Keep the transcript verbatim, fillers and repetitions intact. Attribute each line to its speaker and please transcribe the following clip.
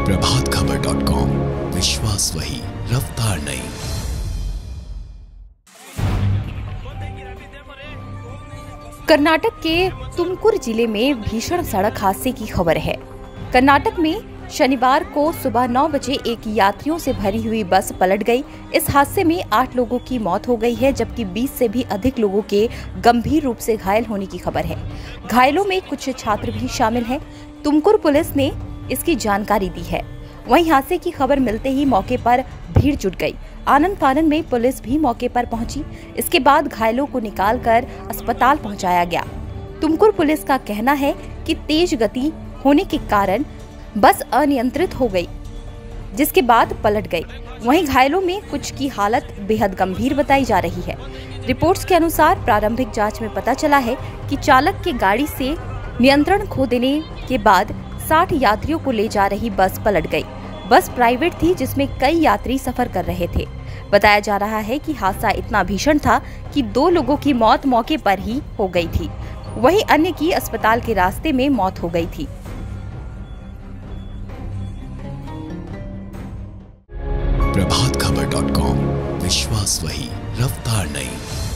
Speaker 1: Prabhat Khabar dot com, विश्वास वही, रफ्तार नहीं।
Speaker 2: कर्नाटक के तुमकुर जिले में भीषण सड़क हादसे की खबर है। कर्नाटक में शनिवार को सुबह नौ बजे एक यात्रियों से भरी हुई बस पलट गई। इस हादसे में आठ लोगों की मौत हो गई है, जबकि बीस से भी अधिक लोगों के गंभीर रूप से घायल होने की खबर है। घायलों में कुछ छात्र भी शामिल हैं। तुमकुर पुलिस ने इसकी जानकारी दी है। वहीं हादसे की खबर मिलते ही मौके पर भीड़ जुट गई। आनन फानन में पुलिस भी मौके पर पहुंची। इसके बाद घायलों को निकालकर अस्पताल पहुंचाया गया। तुमकुर पुलिस का कहना है कि तेज गति होने के कारण बस अनियंत्रित हो गई, जिसके बाद पलट गई। वहीं घायलों में कुछ की हालत बेहद गंभीर बताई जा रही है। रिपोर्ट्स के अनुसार प्रारंभिक जांच में पता चला है कि चालक के गाड़ी से नियंत्रण खो देने के बाद साठ यात्रियों को ले जा रही बस पलट गई। बस प्राइवेट थी, जिसमें कई यात्री सफर कर रहे थे। बताया जा रहा है कि हादसा इतना भीषण था कि दो लोगों की मौत मौके पर ही हो गई थी, वहीं अन्य की अस्पताल के रास्ते में मौत हो गई थी।
Speaker 1: प्रभात खबर डॉट कॉम, विश्वास वही, रफ्तार नहीं।